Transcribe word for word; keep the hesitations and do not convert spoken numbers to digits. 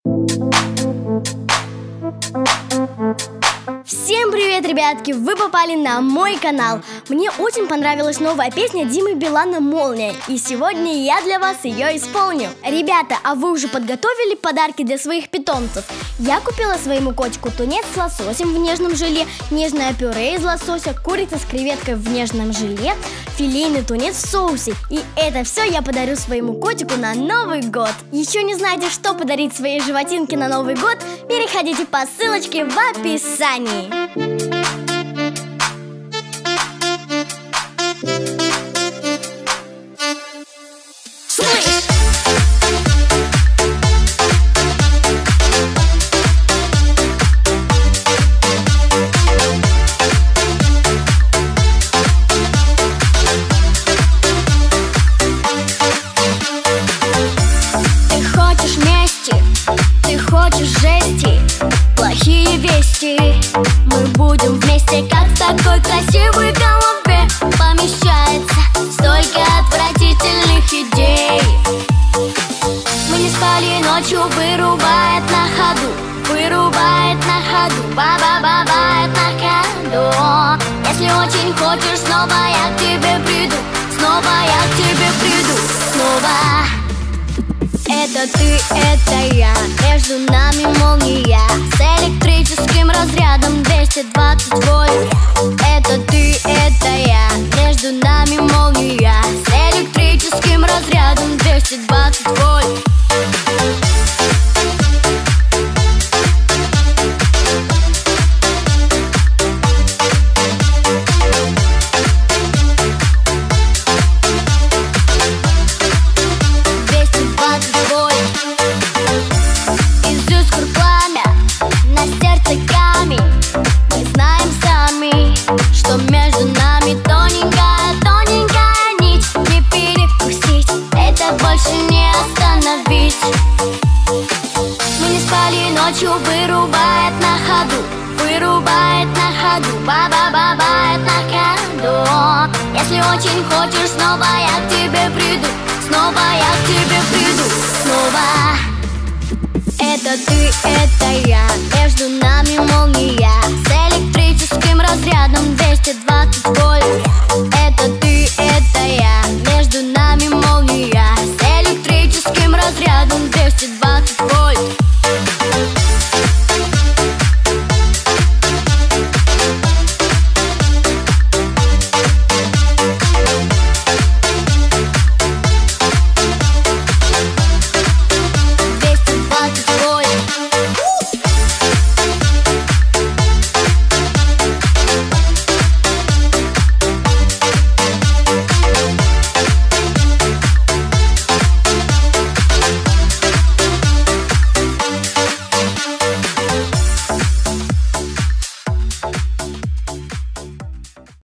Всем привет, ребятки! Вы попали на мой канал. Мне очень понравилась новая песня Димы Билана «Молния», и сегодня я для вас ее исполню. Ребята, а вы уже подготовили подарки для своих питомцев? Я купила своему котику тунец с лососем в нежном желе, нежное пюре из лосося, курица с креветкой в нежном желе, филейный тунец в соусе. И это все я подарю своему котику на Новый год. Еще не знаете, что подарить своей животинке на Новый год? Переходите по ссылочке в описании. Плохие вести. Мы будем вместе, как в такой красивой голове помещается столько отвратительных идей. Мы не спали ночью, вырубает на ходу, вырубает на ходу, ба-ба-ба-бает на ходу. Если очень хочешь, снова я к тебе приду, снова я к тебе приду, снова. Это ты, это я, между нами молния с электрическим разрядом двести двадцать вольт. Это ты, это я, между нами молния с электрическим разрядом двести двадцать вольт. Что между нами тоненькая, тоненькая нить. Не перекусить, это больше не остановить. Мы не спали ночью, вырубает на ходу, вырубает на ходу, ба-ба-ба-бает на ходу. Если очень хочешь, снова я к тебе приду, снова я к тебе приду, снова. Это ты, это я, между нами молния с электрическим разрядом двести двадцать вольт.